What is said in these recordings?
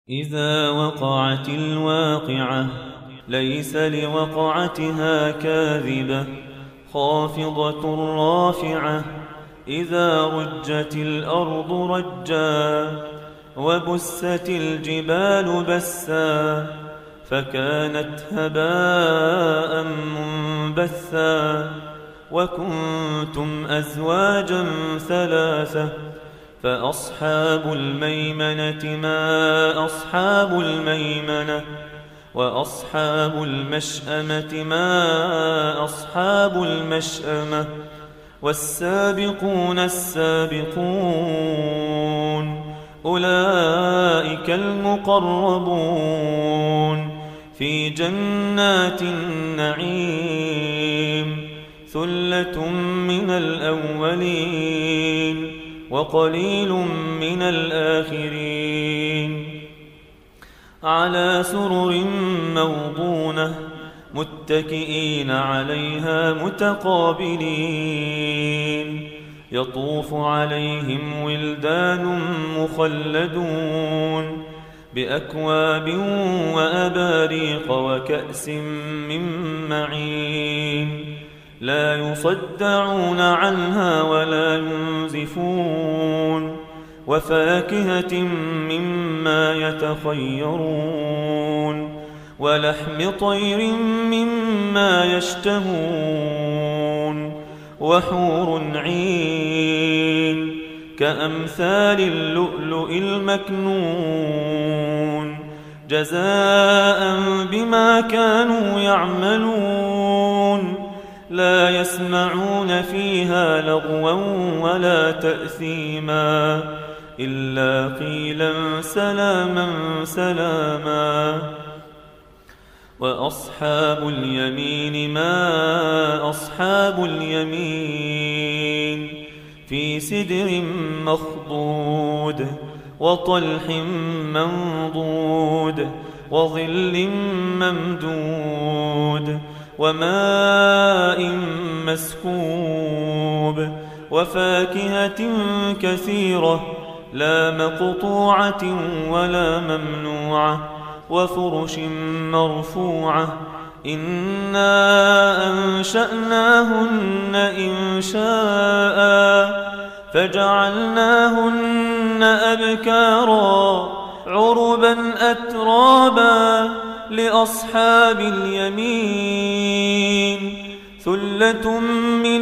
إذا وقعت الواقعة ليس لوقعتها كاذبة خافضة رافعة إذا رجت الأرض رجا وبست الجبال بسا فكانت هباء منبثا وكنتم أزواجا ثلاثة فأصحاب الميمنة ما أصحاب الميمنة وأصحاب المشأمة ما أصحاب المشأمة والسابقون السابقون أولئك المقربون في جنات النعيم ثلة من الأولين وقليل من الآخرين على سرر موضونة متكئين عليها متقابلين يطوف عليهم ولدان مخلدون بأكواب وأباريق وكأس من معين لا يصدعون عنها ولا ينزفون وفاكهة مما يتخيرون ولحم طير مما يشتهون وحور عين كأمثال اللؤلؤ المكنون جزاء بما كانوا يعملون لا يسمعون فيها لغوا ولا تأثيما إلا قيلا سلاما سلاما وأصحاب اليمين ما أصحاب اليمين في سدر مخضود وطلح منضود وظل ممدود وماء مسكوب وفاكهة كثيرة لا مقطوعة ولا ممنوعة وفرش مرفوعة إنا أنشأناهن إنشاء فجعلناهن أبكارا عربا أترابا لأصحاب اليمين ثلة من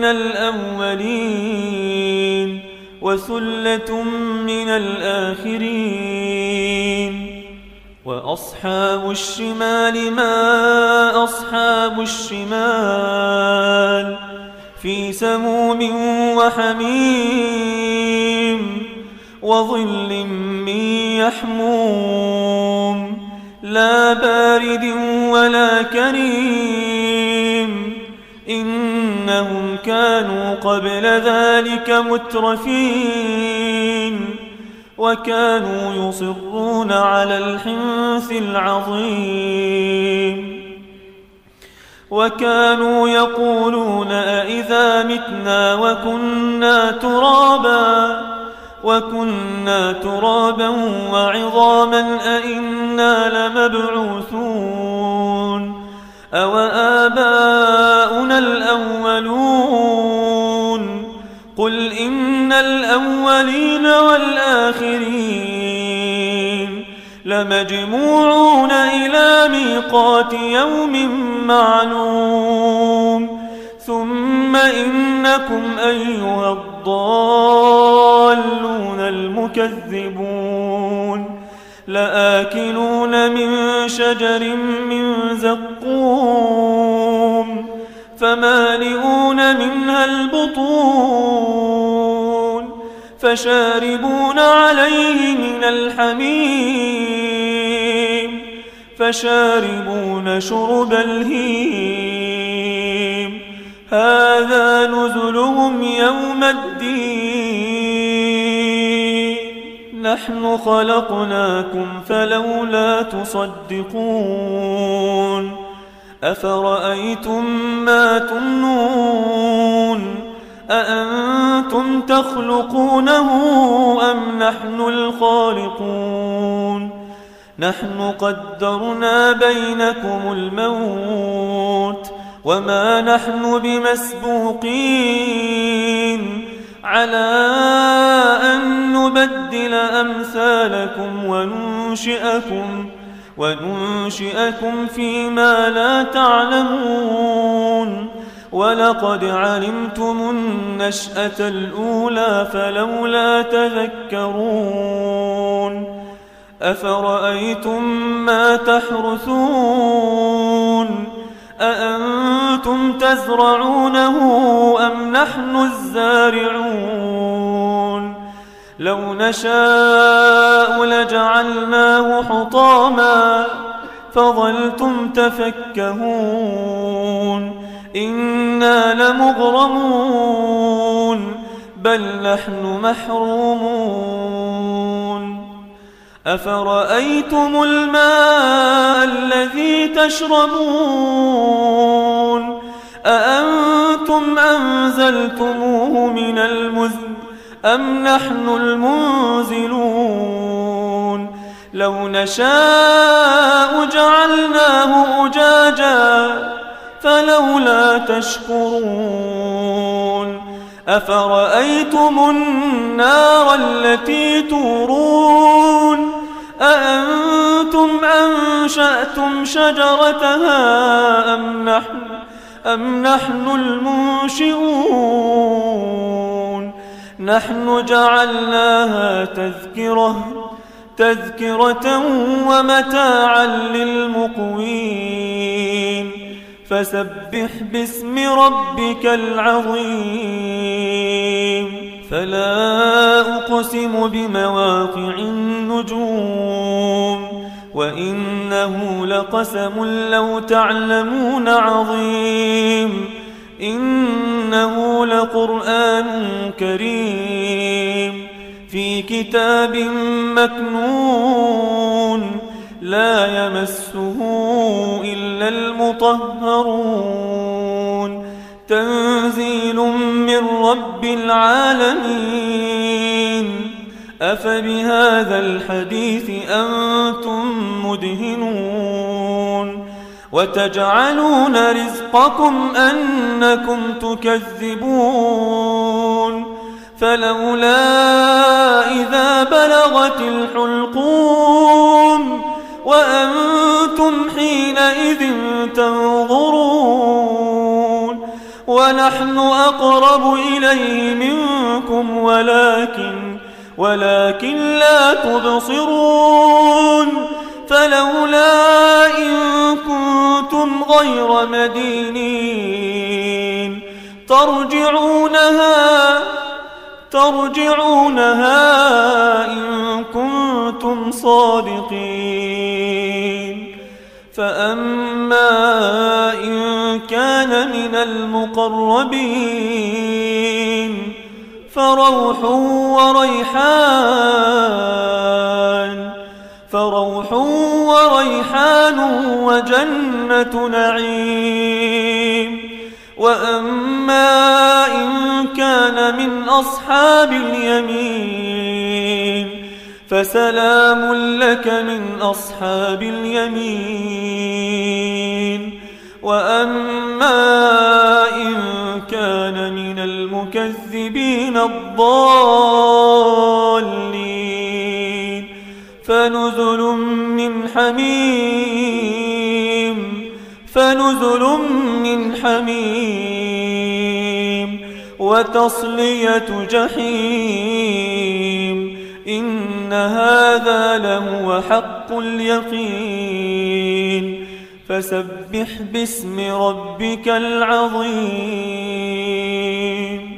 الأولين وثلة من الآخرين وأصحاب الشمال ما أصحاب الشمال في سموم وحميم وظل من يحموم لا بارد ولا كريم إنهم كانوا قبل ذلك مترفين وكانوا يصرون على الحنث العظيم وكانوا يقولون أإذا متنا وكنا ترابا وعظاما أإنا لمبعوثون أوآباؤنا الأولون قل إن الأولين والآخرين لمجموعون إلى ميقات يوم معلوم ثم إنكم أيها الضالون المكذبون لآكلون من شجر من زقوم فمالئون منها البطون فشاربون عليه من الحميم فشاربون شرب الهيم هذا نزلهم يوم الدين نحن خلقناكم فلولا تصدقون أفرأيتم ما تمنون أأنتم تخلقونه أم نحن الخالقون نحن قدرنا بينكم الموت وما نحن بمسبوقين على أن نبدل أمثالكم وننشئكم فيما لا تعلمون. ولقد علمتم النشأة الأولى فلولا تذكرون. أفرأيتم ما تحرثون أأنتم تزرعونه أم نحن الزارعون؟ لو نشاء لجعلناه حطاما فظلتم تفكهون. إنا لمغرمون بل نحن محرومون. أفرأيتم الماء الذي تشربون أأنتم أنزلتموه من المزن أم نحن المنزلون؟ لو نشاء جعلناه أجاجا فلولا تشكرون. أفرأيتم النار التي تورون أأنتم أنشأتم شجرتها أم نحن المنشئون؟ نحن جعلناها تذكرة ومتاعا للمقوين. فسبح باسم ربك العظيم. فلا أقسم بمواقع النجوم وإنه لقسم لو تعلمون عظيم. إنه لقرآن كريم في كتاب مكنون لا يمسه إلا المطهرون. تنزيل من رب العالمين. أفبهذا الحديث أنتم مدهنون وتجعلون رزقكم أنكم تكذبون. فلولا إذا بلغت الحلقوم وأنتم حينئذ تنظرون. ونحن أقرب إليه منكم ولكن لا تبصرون. فلولا إن كنتم غير مدينين ترجعونها إن كنتم صادقين. فأما إن كان من المقربين فروح وريحان وجنة نعيم. وأما إن كان من أصحاب اليمين فسلام لك من أصحاب اليمين. وأما إن كان من المكذبين الضالين فنزل من حميم وتصلية جحيم. إن هذا لهو حق اليقين. فسبح باسم ربك العظيم.